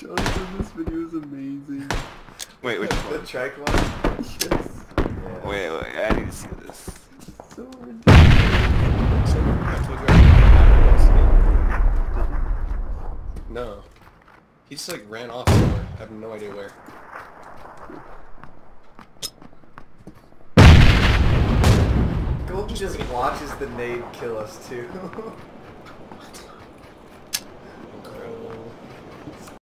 Jonathan, this video is amazing. Wait, which The one? trike one? Yes. Yeah. Wait, I need to see this. So ridiculous. No. He just like ran off somewhere. I have no idea where. Golden just watches the nade kill us too.